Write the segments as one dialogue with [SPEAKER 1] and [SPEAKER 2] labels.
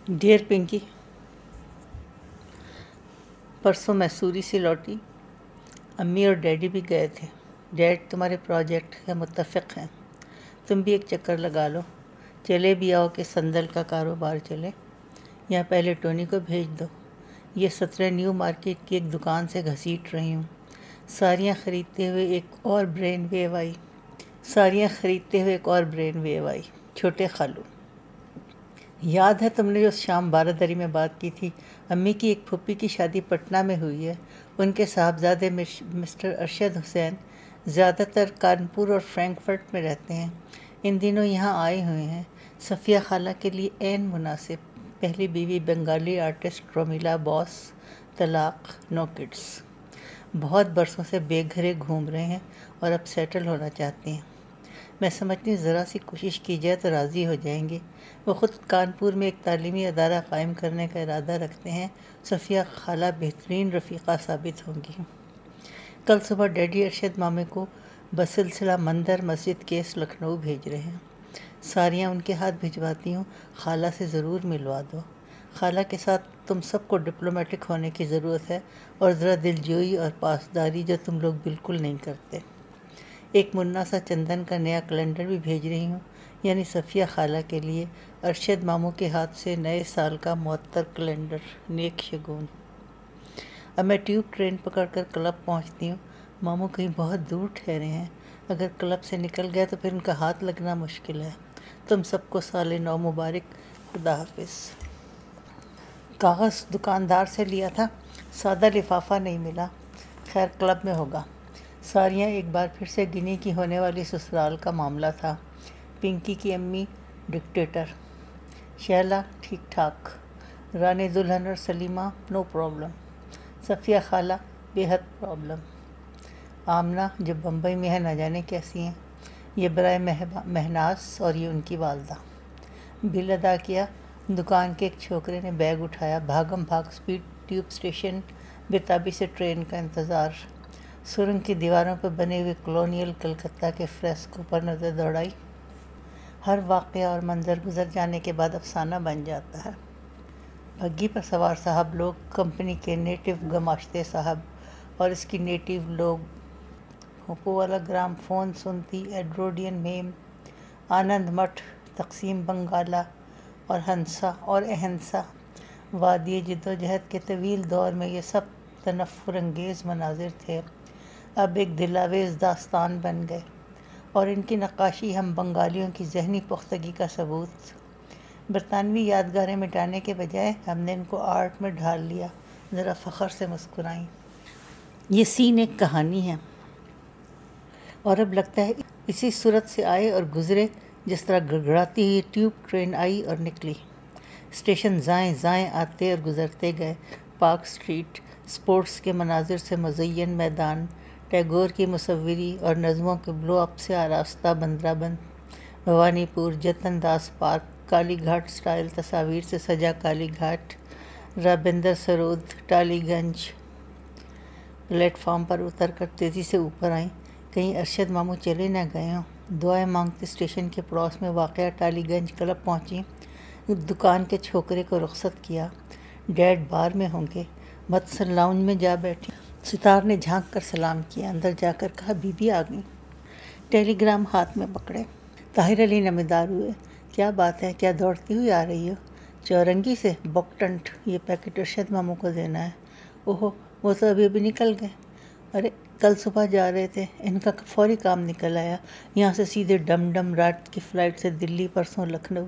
[SPEAKER 1] Dear Pinky, پرسوں Missouri سے لوٹی۔ امی اور ڈیڈی بھی گئے تھے۔ ڈیڈ تمہارے پروجیکٹ کا متفق ہیں، تم بھی ایک چکر لگا لو، چلے بھی آؤ کہ سندل کا کاروبار چلے۔ یا پہلے ٹونی کو بھیج دو، یہ 17 نیو مارکیٹ کی ایک دکان سے گھسیٹ رہی ہوں۔ ساریاں خریدتے ہوئے ایک اور برین ویو آئی۔ چھوٹے خالو، یاد ہے تم نے جو شام بارہ میں بات کی تھی؟ امی کی ایک پھوپھی کی شادی پٹنہ میں ہوئی ہے۔ ان کے صاحبزادے مسٹر ارشد حسین زیادہ تر کانپور اور فرینکفرٹ میں رہتے ہیں، ان دنوں یہاں آئے ہوئے ہیں۔ صفیہ خالہ کے لیے عین مناسب۔ پہلی بیوی بنگالی آرٹسٹ رومیلا بوس، طلاق، نو کڈس۔ بہت برسوں سے بے گھرے گھوم رہے ہیں اور اب سیٹل ہونا چاہتے ہیں۔ میں سمجھتی ہوں ذرا سی کوشش کی جائے تو راضی ہو جائیں گے۔ وہ خود کانپور میں ایک تعلیمی ادارہ قائم کرنے کا ارادہ رکھتے ہیں۔ صفیہ خالہ بہترین رفیقہ ثابت ہوں گی۔ کل صبح ڈیڈی ارشد مامے کو بسلسلہ مندر مسجد کیس لکھنؤ بھیج رہے ہیں۔ ساریاں ان کے ہاتھ بھجواتی ہوں، خالہ سے ضرور ملوا دو۔ خالہ کے ساتھ تم سب کو ڈپلومیٹک ہونے کی ضرورت ہے اور ذرا دلجوئی اور پاسداری جو تم لوگ بالکل نہیں کرتے۔ ایک منا سا چندن کا نیا کیلنڈر بھی بھیج رہی ہوں، یعنی صفیہ خالہ کے لیے ارشد ماموں کے ہاتھ سے نئے سال کا معطر کیلنڈر۔ نیک شگون۔ اب میں ٹیوب ٹرین پکڑ کر کلب پہنچتی ہوں۔ ماموں کہیں بہت دور ٹھہرے ہیں، اگر کلب سے نکل گئے تو پھر ان کا ہاتھ لگنا مشکل ہے۔ تم سب کو سال نو مبارک۔ خدا حافظ۔ کاغذ دکاندار سے لیا تھا، سادہ لفافہ نہیں ملا، خیر کلب میں ہوگا۔ ساریاں ایک بار پھر سے گنی کی ہونے والی سسرال کا معاملہ تھا۔ پنکی کی امی ڈکٹیٹر، شہلا ٹھیک ٹھاک، رانی دلہن اور سلیمہ نو پرابلم، صفیہ خالہ بے حد پرابلم، آمنہ جو بمبئی میں ہے نہ جانے کیسی ہیں، یہ برائے مہناز اور یہ ان کی والدہ۔ بل ادا کیا، دکان کے ایک چھوکرے نے بیگ اٹھایا، بھاگم بھاگ اسپیڈ ٹیوب اسٹیشن بیتابی سے ٹرین کا انتظار۔ سرنگ کی دیواروں پر بنے ہوئے کلونیل کلکتہ کے فریسکو پر نظر دوڑائی۔ ہر واقعہ اور منظر گزر جانے کے بعد افسانہ بن جاتا ہے۔ بھگی پر سوار صاحب لوگ، کمپنی کے نیٹو گماشتے صاحب اور اس کی نیٹو لوگ، بھوپو والا گرام فون سنتی، ایڈورڈین میم، آنند مٹھ، تقسیم بنگالہ اور ہنسا اور اہنسا۔ وادی جدوجہد کے طویل دور میں یہ سب تنفر انگیز مناظر تھے، اب ایک دلاویز داستان بن گئے، اور ان کی نقاشی ہم بنگالیوں کی ذہنی پختگی کا ثبوت۔ برطانوی یادگاریں مٹانے کے بجائے ہم نے ان کو آرٹ میں ڈھال لیا۔ ذرا فخر سے مسکرائیں۔ یہ سین ایک کہانی ہے، اور اب لگتا ہے اسی صورت سے آئے اور گزرے جس طرح گڑگڑاتی ہوئی ٹیوب ٹرین آئی اور نکلی۔ اسٹیشن زائیں زائیں آتے اور گزرتے گئے، پارک اسٹریٹ، اسپورٹس کے مناظر سے مزین میدان، ٹیگور کی مصوری اور نظموں کے بلو اپ سے آراستہ بندرہ بند، بھوانی پور، Jatin Das park, Kalighat style تصاویر سے سجا کالی گھاٹ، رابندر سرود، ٹالی گنج۔ پلیٹ فارم پر اتر کر تیزی سے اوپر آئیں، کہیں ارشد ماموں چلے نہ گئے ہوں۔ دعائیں مانگتے اسٹیشن کے پڑوس میں واقع ٹالی گنج کلب پہنچی، دکان کے چھوکرے کو رخصت کیا۔ ڈیڈ بار میں ہوں گے، متسن لاؤنج میں جا بیٹھی۔ ستار نے جھانک کر سلام کیا، اندر جا کر کہا بی بی آ گئی۔ ٹیلی گرام ہاتھ میں پکڑے، طاہر علی نمودار ہوئے۔ کیا بات ہے، کیا دوڑتی ہوئی آ رہی ہو؟ چورنگی سے؟ بکٹنٹ، یہ پیکٹ ارشد ماموں کو دینا ہے۔ اوہو، وہ تو ابھی نکل گئے۔ ارے کل صبح جا رہے تھے، ان کا فوری کام نکل آیا، یہاں سے سیدھے ڈم ڈم رات کی فلائٹ سے دلی، پرسوں لکھنؤ۔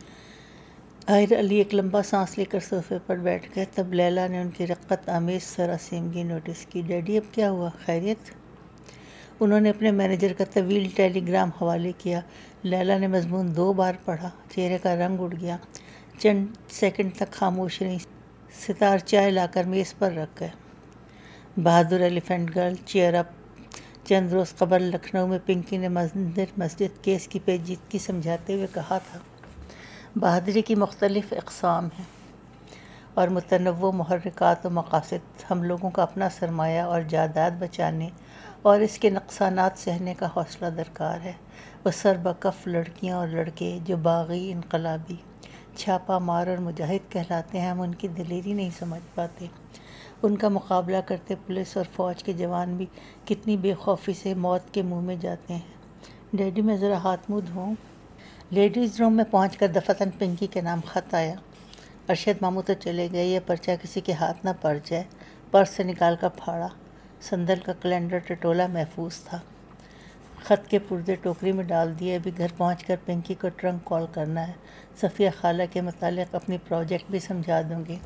[SPEAKER 1] طاہر علی ایک لمبا سانس لے کر صوفے پر بیٹھ گئے، تب لیلا نے ان کی رقت آمیز سراسیمگی نوٹس کی۔ ڈیڈی اب کیا ہوا، خیریت؟ انہوں نے اپنے مینیجر کا طویل ٹیلی گرام حوالے کیا۔ لیلا نے مضمون 2 بار پڑھا، چہرے کا رنگ اڑ گیا، چند سیکنڈ تک خاموش رہیں۔ ستار چائے لا کر میز پر رکھ گئے۔ بہادر ایلیفینٹ گرل، چیئر اپ۔ چند روز قبل لکھنؤ میں پنکی نے مندر مسجد کیس کی پیچیدگی سمجھاتے ہوئے کہا تھا، بہادری کی مختلف اقسام ہیں اور متنوع محرکات و مقاصد۔ ہم لوگوں کا اپنا سرمایہ اور جائیداد بچانے اور اس کے نقصانات سہنے کا حوصلہ درکار ہے۔ وہ سربکف لڑکیاں اور لڑکے جو باغی، انقلابی، چھاپا مار اور مجاہد کہلاتے ہیں، ہم ان کی دلیری نہیں سمجھ پاتے۔ ان کا مقابلہ کرتے پولیس اور فوج کے جوان بھی کتنی بے خوفی سے موت کے منہ میں جاتے ہیں۔ ڈیڈی میں ذرا ہاتھ منہ دھوؤں؟ لیڈیز روم میں پہنچ کر دفتن پنکی کے نام خط آیا۔ ارشد ماموں تو چلے گئے، یہ پرچہ کسی کے ہاتھ نہ پڑ جائے۔ پرس سے نکال کر پھاڑا، سندل کا کیلنڈر ٹٹولا محفوظ تھا۔ خط کے پردے ٹوکری میں ڈال دیے، ابھی گھر پہنچ کر پنکی کو ٹرنک کال کرنا ہے، صفیہ خالہ کے متعلق اپنی پروجیکٹ بھی سمجھا دوں گی۔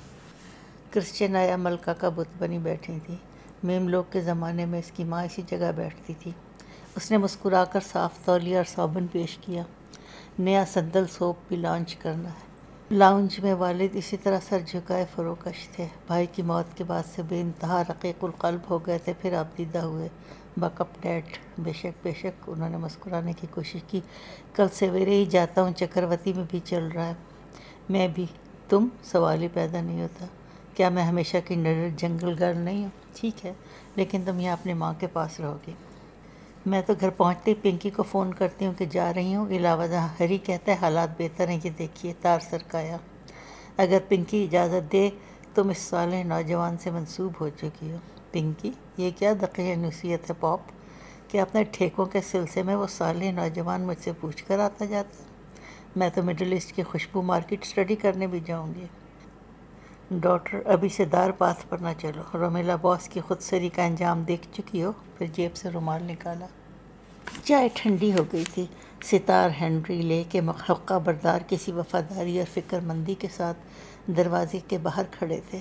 [SPEAKER 1] کرسچن آیا ملکہ کا بت بنی بیٹھی تھی۔ میم لوگ کے زمانے میں اس کی ماں اسی جگہ بیٹھتی تھی۔ اس نے مسکرا کر صاف تولیہ اور صابن پیش کیا۔ نیا سندل سوپ بھی لانچ کرنا ہے۔ لاؤنج میں والد اسی طرح سر جھکائے فروکش تھے۔ بھائی کی موت کے بعد سے بے انتہا رقیق القلب ہو گئے تھے، پھر آپ دیدہ ہوئے۔ Buck up dad. بے شک، انہوں نے مسکرانے کی کوشش کی۔ کل سویرے ہی جاتا ہوں، چکرورتی میں بھی چل رہا ہے۔ میں بھی۔ تم؟ سوال ہی پیدا نہیں ہوتا۔ کیا میں ہمیشہ کی جنگل گرل نہیں ہوں؟ ٹھیک ہے، لیکن تم یہاں اپنی ماں کے پاس رہو گی۔ میں تو گھر پہنچتے ہی پنکی کو فون کرتی ہوں کہ جا رہی ہوں، علاوہ ہری کہتا ہے حالات بہتر ہیں، یہ دیکھیے تار سرکایا۔ اگر پنکی اجازت دے تم اس صالح نوجوان سے منسوب ہو چکی ہو۔ پنکی؟ یہ کیا دقیق نصیحت ہے پاپ؟ کہ اپنے ٹھیکوں کے سلسلے میں وہ صالح نوجوان مجھ سے پوچھ کر آتا جاتا؟ میں تو مڈل ایسٹ کی خوشبو مارکیٹ اسٹڈی کرنے بھی جاؤں گی۔ ڈاکٹر، ابھی سے دار پاتھ پر نہ چلو۔ رومیلا باس کی خود سری کا انجام دیکھ چکی ہو؟ پھر جیب سے رومال نکالا۔ چائے ٹھنڈی ہو گئی تھی۔ ستار ہنری لے کے حقہ بردار کسی وفاداری اور فکر مندی کے ساتھ دروازے کے باہر کھڑے تھے۔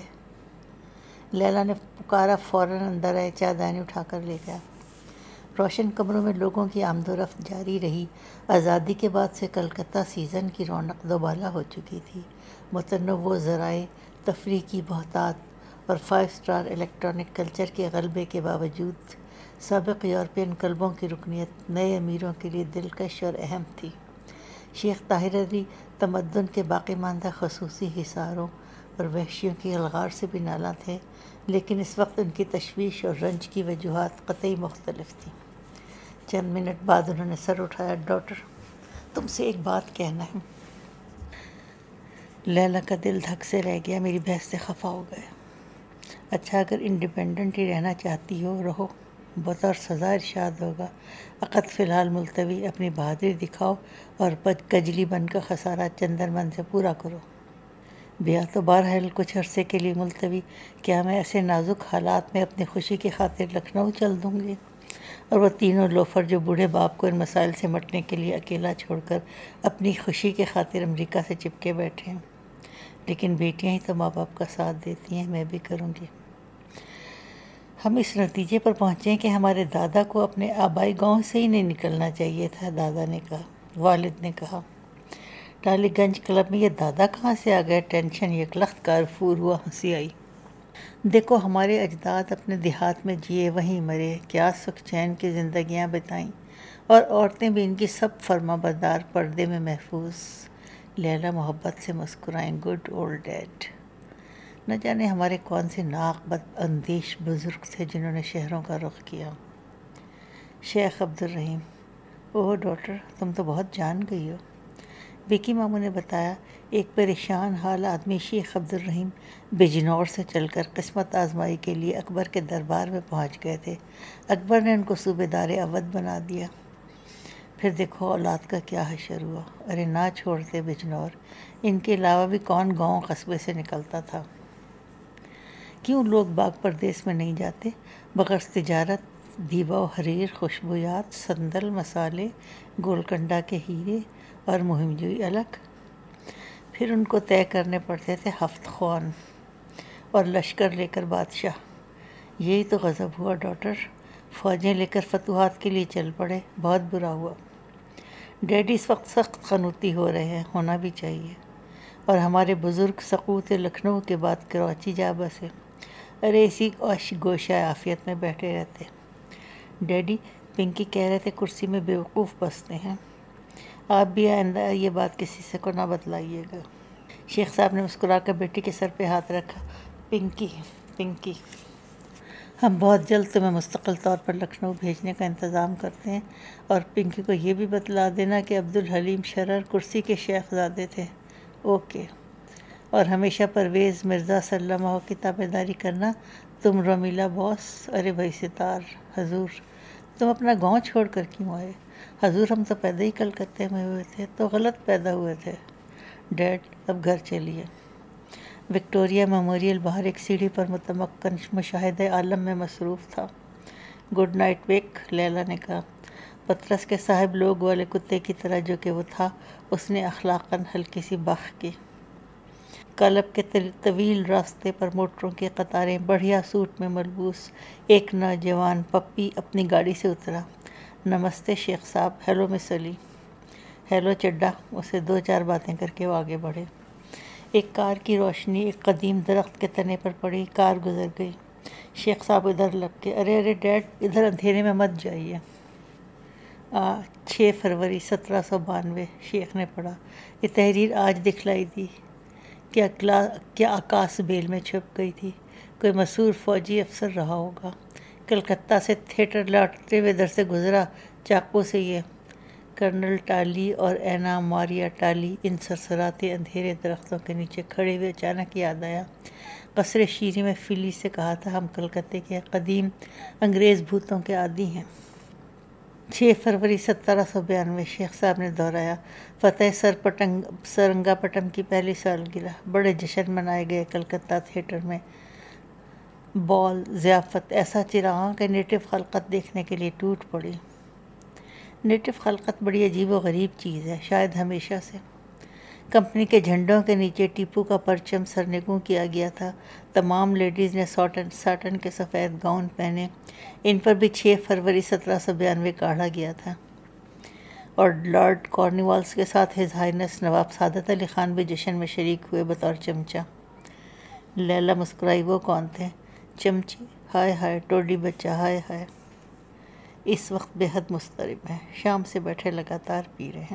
[SPEAKER 1] لیلا نے پکارا، فوراً اندر آئے، چائے دانی اٹھا کر لے گیا۔ روشن کمروں میں لوگوں کی آمد و رفت جاری رہی۔ آزادی کے بعد سے کلکتہ سیزن کی رونق دوبالا ہو چکی تھی۔ متنوع ذرائع تفریح کی بہتات اور 5 اسٹار الیکٹرانک کلچر کے غلبے کے باوجود سابق یورپین کلبوں کی رکنیت نئے امیروں کے لیے دلکش اور اہم تھی۔ شیخ طاہر علی تمدن کے باقی ماندہ خصوصی حصاروں اور وحشیوں کی الغار سے بھی نالاں تھے، لیکن اس وقت ان کی تشویش اور رنج کی وجوہات قطعی مختلف تھیں۔ چند منٹ بعد انہوں نے سر اٹھایا۔ ڈاکٹر، تم سے ایک بات کہنا ہے۔ لیلا کا دل دھک سے رہ گیا، میری بحث سے خفا ہو گئے۔ اچھا، اگر انڈیپینڈنٹ ہی رہنا چاہتی ہو رہو، بطور سزا ارشاد ہوگا۔ عقد فی الحال ملتوی، اپنی بہادری دکھاؤ اور کجلی بن کا خسارہ چندرمن سے پورا کرو۔ بیاہ تو بہرحال کچھ عرصے کے لیے ملتوی، کیا میں ایسے نازک حالات میں اپنی خوشی کی خاطر لکھنؤ چل دوں گی؟ اور وہ تینوں لوفر جو بوڑھے باپ کو ان مسائل سے مٹنے کے لیے اکیلا چھوڑ کر اپنی خوشی کی خاطر امریکہ سے چپکے بیٹھے ہیں۔ لیکن بیٹیاں ہی تو ماں باپ کا ساتھ دیتی ہیں، میں بھی کروں گی۔ ہم اس نتیجے پر پہنچے کہ ہمارے دادا کو اپنے آبائی گاؤں سے ہی نہیں نکلنا چاہیے تھا، دادا نے کہا۔ والد نے کہا۔ ڈالی گنج کلب میں یہ دادا کہاں سے آ گئے؟ ٹینشن یکلخت کارفور ہوا، ہنسی آئی۔ دیکھو، ہمارے اجداد اپنے دیہات میں جیے، وہیں مرے، کیا سکھ چین کی زندگیاں بتائیں، اور عورتیں بھی ان کی سب فرما بردار، پردے میں محفوظ۔ لیلا محبت سے مسکرائیں۔ Good old dead. نہ جانے ہمارے کون سے ناق بد اندیش بزرگ تھے جنہوں نے شہروں کا رخ کیا۔ شیخ عبدالرحیم۔ اوہ ڈاکٹر، تم تو بہت جان گئی ہو۔ وکی ماموں نے بتایا، ایک پریشان حال آدمی شیخ عبدالرحیم بجنور سے چل کر قسمت آزمائی کے لیے اکبر کے دربار میں پہنچ گئے تھے۔ اکبر نے ان کو صوبیدار اودھ بنا دیا۔ پھر دیکھو اولاد کا کیا حشر ہوا۔ ارے نہ چھوڑتے بجنور، ان کے علاوہ بھی کون گاؤں قصبے سے نکلتا تھا؟ کیوں لوگ باغ پردیس میں نہیں جاتے؟ بغرض تجارت، دیبا و حریر، خوشبویات، سندل، مسالے، گولکنڈہ کے ہیرے اور مہم جوئی الگ۔ پھر ان کو طے کرنے پڑتے تھے ہفت خوان اور لشکر لے کر بادشاہ۔ یہی تو غضب ہوا ڈاکٹر، فوجیں لے کر فتوحات کے لیے چل پڑے، بہت برا ہوا۔ ڈیڈی اس وقت سخت قنوطی ہو رہے ہیں، ہونا بھی چاہیے۔ اور ہمارے بزرگ سقوط لکھنؤ کے بعد کراچی جا بسے، ارے اسی گوشہ عافیت میں بیٹھے رہتے۔ ڈیڈی، پنکی کہہ رہے تھے کرسی میں بیوقوف بستے ہیں، آپ بھی آئندہ یہ بات کسی سے کو نہ بتلائیے گا۔ شیخ صاحب نے مسکرا کر بیٹی کے سر پہ ہاتھ رکھا۔ پنکی، ہم بہت جلد تمہیں مستقل طور پر لکھنؤ بھیجنے کا انتظام کرتے ہیں، اور پنکی کو یہ بھی بتلا دینا کہ عبدالحلیم شرر کرسی کے شیخ زادے تھے، اوکے، اور ہمیشہ پرویز مرزا سلمہ کی تابع داری کرنا۔ تم رمیلا باس، ارے بھائی ستار، حضور تم اپنا گاؤں چھوڑ کر کیوں آئے؟ حضور ہم تو پیدا ہی کلکتے میں ہوئے تھے، تو غلط پیدا ہوئے تھے۔ ڈیڈ اب گھر چلیے۔ وکٹوریہ میموریل باہر ایک سیڑھی پر متمکن مشاہدہ عالم میں مصروف تھا۔ گڈ نائٹ وک، لیلا نے کہا۔ پطرس کے صاحب لوگ والے کتے کی طرح جو کہ وہ تھا، اس نے اخلاقاً ہلکی سی بخ کی۔ کلب کے طویل راستے پر موٹروں کی قطاریں، بڑھیا سوٹ میں ملبوس ایک نوجوان پپی اپنی گاڑی سے اترا۔ نمستے شیخ صاحب، ہیلو مس علی۔ ہیلو چڈا، اسے دو چار باتیں کر کے وہ آگے بڑھے۔ ایک کار کی روشنی ایک قدیم درخت کے تنے پر پڑی، کار گزر گئی۔ شیخ صاحب ادھر لگ کے، ارے ارے ڈیڈ، ادھر اندھیرے میں مت جائیے۔ 6 فروری 1792، شیخ نے پڑھا۔ یہ تحریر آج دکھلائی دی، کیا آکاس بیل میں چھپ گئی تھی۔ کوئی مشہور فوجی افسر رہا ہوگا، کلکتہ سے تھیٹر لوٹتے ہوئے ادھر سے گزرا، چاقو سے یہ۔ کرنل ٹالی اور اینا ماریا ٹالی ان سرسراتے اندھیرے درختوں کے نیچے کھڑے ہوئے اچانک یاد آیا، قصر شیری میں فلی سے کہا تھا ہم کلکتے کے قدیم انگریز بھوتوں کے عادی ہیں۔ 6 فروری 1792، شیخ صاحب نے دہرایا۔ فتح سرنگا پٹم کی پہلی سالگرہ، بڑے جشن منائے گئے کلکتہ تھیٹر میں۔ بال، ضیافت، ایسا چراغاں کہ نیٹو خلقت دیکھنے کے لیے ٹوٹ پڑی۔ نیٹو خلقت بڑی عجیب و غریب چیز ہے، شاید ہمیشہ سے۔ کمپنی کے جھنڈوں کے نیچے ٹیپو کا پرچم سرنگوں کیا گیا تھا۔ تمام لیڈیز نے ساٹن کے سفید گاؤن پہنے، ان پر بھی 6 فروری 1792 کاڑھا گیا تھا۔ اور لارڈ کارنوالیس کے ساتھ ہز ہائنس نواب سعادت علی خان بھی جشن میں شریک ہوئے بطور چمچہ۔ لیلا مسکرائی، وہ کون تھے؟ چمچے؟ ہائے ہائے، ٹوڈی بچہ، ہائے ہائے۔ اس وقت بے حد مضطرب ہیں، شام سے بیٹھے لگاتار پی رہے ہیں۔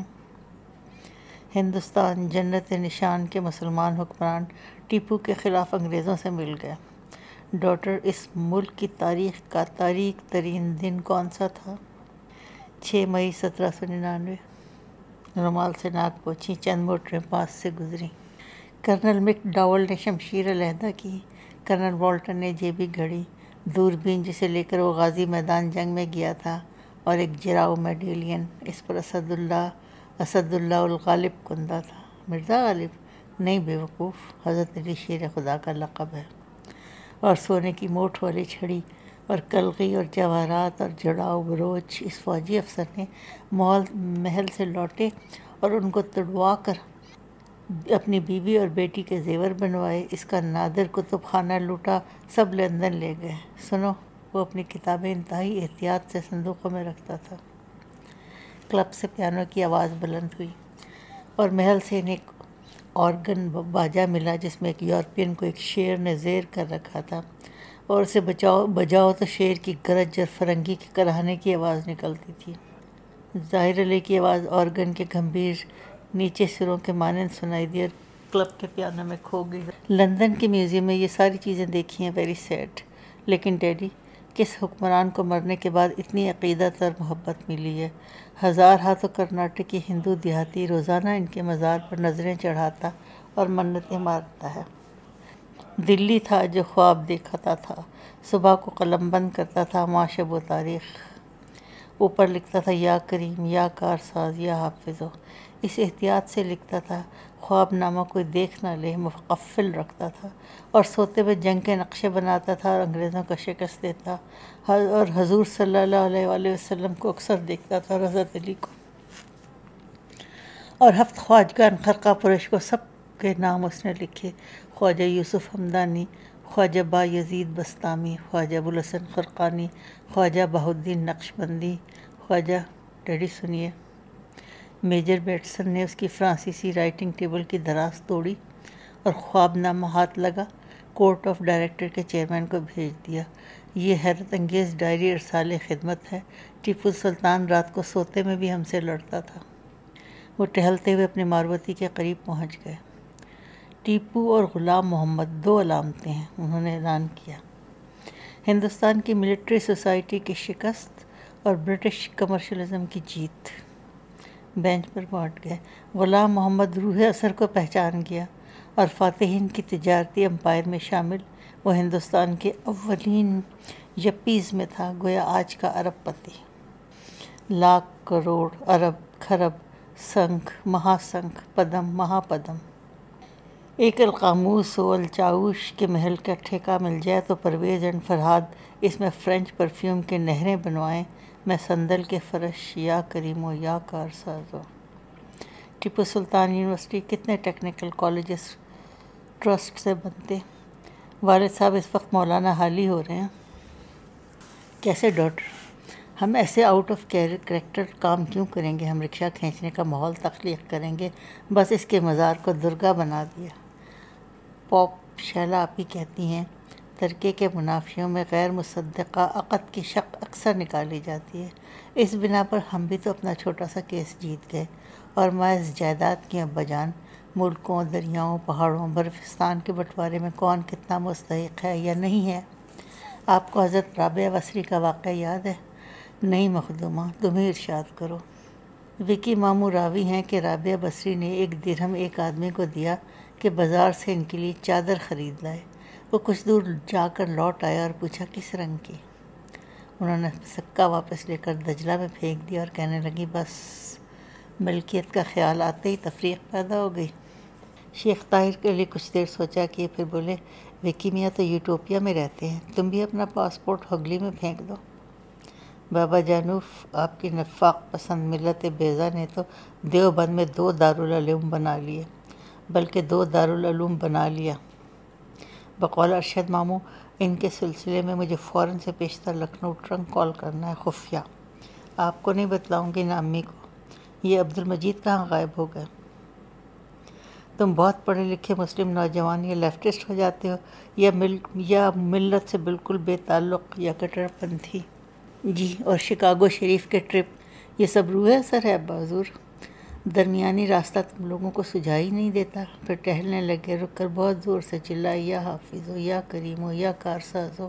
[SPEAKER 1] ہندوستان جنت نشان کے مسلمان حکمران ٹیپو کے خلاف انگریزوں سے مل گئے۔ ڈاکٹر، اس ملک کی تاریخ کا تاریک ترین دن کون سا تھا؟ 6 مئی 1799۔ رومال سے ناک پوچھی، چند موٹریں پاس سے گزری۔ کرنل مک ڈاول نے شمشیر علیحدہ کی، کرنل والٹن نے جیبی گھڑی، دوربین جسے لے کر وہ غازی میدان جنگ میں گیا تھا، اور ایک جراؤ میڈیلین، اس پر اسد اللہ الغالب کندہ تھا۔ مرزا غالب؟ نہیں بیوقوف، حضرت علی شیر خدا کا لقب ہے۔ اور سونے کی موٹھ والی چھڑی اور کلغی اور جواہرات اور جڑاؤ بروچ۔ اس فوجی افسر نے محل سے لوٹے اور ان کو تڑوا کر اپنی بیوی اور بیٹی کے زیور بنوائے، اس کا نادر کتب خانہ لوٹا، سب لندن لے گئے۔ سنو، وہ اپنی کتابیں انتہائی احتیاط سے صندوقوں میں رکھتا تھا۔ کلب سے پیانو کی آواز بلند ہوئی، اور محل سے انہیں ایک آرگن باجا ملا جس میں ایک یورپین کو ایک شیر نے زیر کر رکھا تھا، اور اسے بجاؤ تو شیر کی گرج اور فرنگی کے کراہنے کی آواز نکلتی تھی۔ ظاہر علی کی آواز آرگن کے گمبھیر نیچے سروں کے مانند سنائی دی اور کلب کے پیانو میں کھو گئی۔ لندن کے میوزیم میں یہ ساری چیزیں دیکھی ہیں، ویری سیڈ۔ لیکن ڈیڈی، کس حکمران کو مرنے کے بعد اتنی عقیدت اور محبت ملی ہے؟ 1000 ہاتھوں کرناٹکی ہندو دیہاتی روزانہ ان کے مزار پر نظریں چڑھاتا اور منتیں مانگتا ہے۔ دلی تھا جو خواب دیکھتا تھا، صبح کو قلم بند کرتا تھا، ماں شب و تاریخ، اوپر لکھتا تھا یا کریم، یا کارساز، یا حافظو۔ اس احتیاط سے لکھتا تھا خواب نامہ کوئی دیکھ نہ لے، مقفل رکھتا تھا، اور سوتے ہوئے جنگ کے نقشے بناتا تھا اور انگریزوں کو شکست دیتا، اور حضور صلی اللہ علیہ وآلہ وسلم کو اکثر دیکھتا تھا، اور حضرت علی کو، اور 7 خواجگان خرقہ پرش کو، سب کے نام اس نے لکھے، خواجہ یوسف ہمدانی، خواجہ با یزید بستامی، خواجہ ابوالحسن خرقانی، خواجہ بہاؤالدین نقشبندی، خواجہ۔ ڈیڈی سنیے۔ میجر بیٹسن نے اس کی فرانسیسی رائٹنگ ٹیبل کی دراز توڑی اور خواب نامہ ہاتھ لگا، کورٹ آف ڈائریکٹر کے چیئرمین کو بھیج دیا۔ یہ حیرت انگیز ڈائری ارسال خدمت ہے، ٹیپو سلطان رات کو سوتے میں بھی ہم سے لڑتا تھا۔ وہ ٹہلتے ہوئے اپنے ماروتی کے قریب پہنچ گئے۔ ٹیپو اور غلام محمد 2 علامتیں ہیں، انہوں نے اعلان کیا۔ ہندوستان کی ملٹری سوسائٹی کی شکست اور برٹش کمرشلزم کی جیت۔ بینچ پر بانٹ گئے۔ غلام محمد روح اثر کو پہچان گیا اور فاتحین کی تجارتی امپائر میں شامل۔ وہ ہندوستان کے اولین یپیز میں تھا، گویا آج کا ارب پتی۔ لاکھ، کروڑ، ارب، کھرب، سنکھ، مہا سنکھ، پدم، مہا پدم۔ ایک القاموس و الچاؤش کے محل کا ٹھیکہ مل جائے تو پرویز اینڈ فرہاد اس میں فرینچ پرفیوم کے نہریں بنوائیں۔ میں صندل کے فرش، یا کریمو یا کار سازو۔ ٹیپو سلطان یونیورسٹی، کتنے ٹیکنیکل کالجز ٹرسٹ سے بنتے۔ والد صاحب اس وقت مولانا حالی ہو رہے ہیں۔ کیسے ڈاکٹر؟ ہم ایسے آؤٹ آف کریکٹر کام کیوں کریں گے؟ ہم رکشہ کھینچنے کا ماحول تخلیق کریں گے، بس اس کے مزار کو درگاہ بنا دیا۔ پوپ شیلا آپی کہتی ہیں، ترکے کے منافیوں میں غیر مصدقہ عقد کی شق اکثر نکالی جاتی ہے۔ اس بنا پر ہم بھی تو اپنا چھوٹا سا کیس جیت گئے، اور محض جائیداد کی ابا جان، ملکوں، دریاؤں، پہاڑوں، برفستان کے بٹوارے میں کون کتنا مستحق ہے یا نہیں ہے۔ آپ کو حضرت رابعہ بصری کا واقعہ یاد ہے؟ نہیں مخدومہ، تم ہی ارشاد کرو۔ وکی ماموں راوی ہیں کہ رابعہ بصری نے 1 درہم ایک آدمی کو دیا کہ بازار سے ان کے لیے چادر خرید لائے۔ وہ کچھ دور جا کر لوٹ آیا اور پوچھا کس رنگ کی؟ انہوں نے سکہ واپس لے کر دجلہ میں پھینک دیا اور کہنے لگی بس ملکیت کا خیال آتے ہی تفریق پیدا ہو گئی۔ شیخ طاہر کے لیے کچھ دیر سوچا کہ پھر بولے، وکی میاں تو یوٹوپیا میں رہتے ہیں، تم بھی اپنا پاسپورٹ ہوگلی میں پھینک دو۔ بابا جانوف، آپ کی نفاق پسند ملت بیضا نے تو دیوبند میں 2 دارالعلوم بنا لیے، بلکہ 2 دارالعلوم بنا لیا۔ بقول ارشد ماموں، ان کے سلسلے میں مجھے فوراً سے پیشتر لکھنؤ ٹرنک کال کرنا ہے، خفیہ۔ آپ کو نہیں بتلاؤں گی نہ امی کو۔ یہ عبد المجید کہاں غائب ہو گئے؟ تم بہت پڑھے لکھے مسلم نوجوان یا لیفٹسٹ ہو جاتے ہو یا ملت سے بالکل بے تعلق یا کٹر پنتھی۔ جی، اور شکاگو شریف کے ٹرپ، یہ سب روح اثر ہے ابا حضور۔ درمیانی راستہ تم لوگوں کو سجھائی ہی نہیں دیتا۔ پھر ٹہلنے لگے، رک کر بہت زور سے چلائی، یا حافظو یا کریمو یا کارسازو۔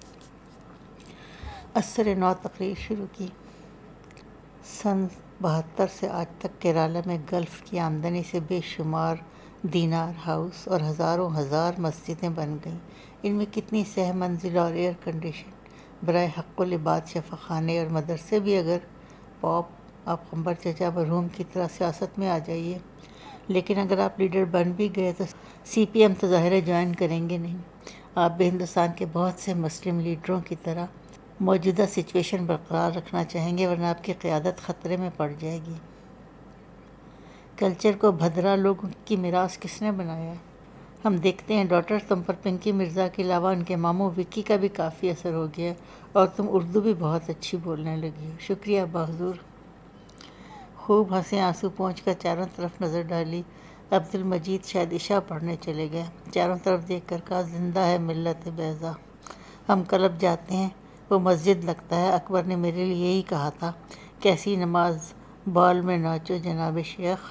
[SPEAKER 1] عصر نو تقریر شروع کی۔ سن 72 سے آج تک کیرالہ میں گلف کی آمدنی سے بے شمار دینار ہاؤس اور ہزاروں ہزار مسجدیں بن گئیں۔ ان میں کتنی سہ منزل اور ایئر کنڈیشن برائے حق و لباد شفا خانے اور مدرسے بھی۔ اگر پوپ، آپ قمبر چچا مرحوم کی طرح سیاست میں آ جائیے، لیکن اگر آپ لیڈر بن بھی گئے تو سی پی ایم تو ظاہر جوائن کریں گے نہیں۔ آپ بھی ہندوستان کے بہت سے مسلم لیڈروں کی طرح موجودہ سچویشن برقرار رکھنا چاہیں گے، ورنہ آپ کی قیادت خطرے میں پڑ جائے گی۔ کلچر کو بھدرا لوگوں کی میراث کس نے بنایا ہے؟ ہم دیکھتے ہیں ڈاکٹر، تم پر پنکی مرزا کے علاوہ ان کے ماموں وکی کا بھی کافی اثر ہو گیا ہے، اور تم اردو بھی بہت اچھی بولنے لگی ہو۔ شکریہ ابا حضور۔ خوب ہنسے، آنسو پہنچ کر چاروں طرف نظر ڈالی۔ عبد المجید شاید عشاء پڑھنے چلے گئے۔ چاروں طرف دیکھ کر کہا، زندہ ہے ملت بیضا، ہم کلب جاتے ہیں، وہ مسجد لگتا ہے۔ اکبر نے میرے لیے یہی کہا تھا، کیسی نماز، بال میں ناچو جناب شیخ۔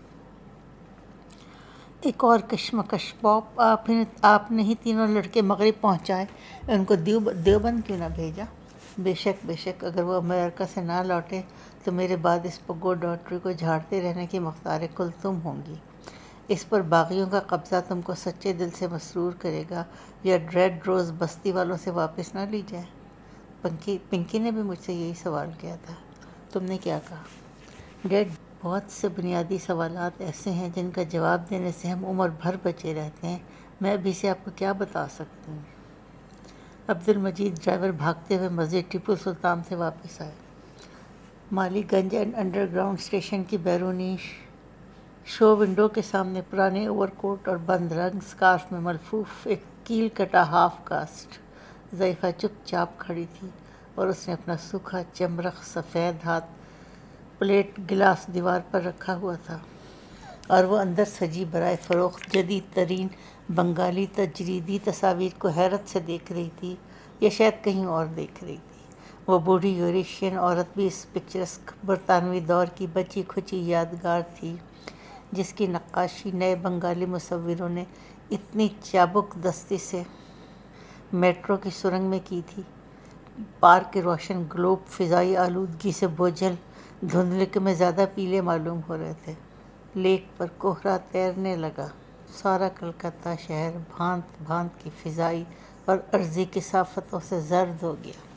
[SPEAKER 1] ایک اور کشمکش، پوپ آپ نے ہی تینوں لڑکے مغرب پہنچائے، ان کو دیوبند کیوں نہ بھیجا؟ بے شک بے شک، اگر وہ امریکہ سے نہ لوٹے تو میرے بعد اس پگو ڈاکٹری کو جھاڑتے رہنے کی مختار کل تم ہوں گی۔ اس پر باغیوں کا قبضہ تم کو سچے دل سے مسرور کرے گا، یا ریڈ روز بستی والوں سے واپس نہ لی جائے؟ پنکی نے بھی مجھ سے یہی سوال کیا تھا، تم نے کیا کہا؟ ڈیڈ، بہت سے بنیادی سوالات ایسے ہیں جن کا جواب دینے سے ہم عمر بھر بچے رہتے ہیں، میں ابھی سے آپ کو کیا بتا سکتی ہوں؟ عبد المجید ڈرائیور بھاگتے ہوئے مسجد ٹیپو سلطان سے واپس آئے۔ مالی گنج انڈر گراؤنڈ اسٹیشن کی بیرونی شو ونڈو کے سامنے پرانے اوور کوٹ اور بند رنگ سکارف میں ملفوف ایک کیل کٹا ہاف کاسٹ ضعیفہ چپ چاپ کھڑی تھی، اور اس نے اپنا سوکھا چمرخ سفید ہاتھ پلیٹ گلاس دیوار پر رکھا ہوا تھا، اور وہ اندر سجی برائے فروخت جدید ترین بنگالی تجریدی تصاویر کو حیرت سے دیکھ رہی تھی، یا شاید کہیں اور دیکھ رہی تھی۔ وہ بوڑھی یوریشین عورت بھی اس پکچرسک برطانوی دور کی بچی کھچی یادگار تھی، جس کی نقاشی نئے بنگالی مصوروں نے اتنی چابک دستی سے میٹرو کی سرنگ میں کی تھی۔ پارک کے روشن گلوب فضائی آلودگی سے بوجھل دھندلک میں زیادہ پیلے معلوم ہو رہے تھے۔ لیک پر کوہرا تیرنے لگا۔ سارا کلکتہ شہر بھانت بھانت کی فضائی اور عرضی کثافتوں سے زرد ہو گیا۔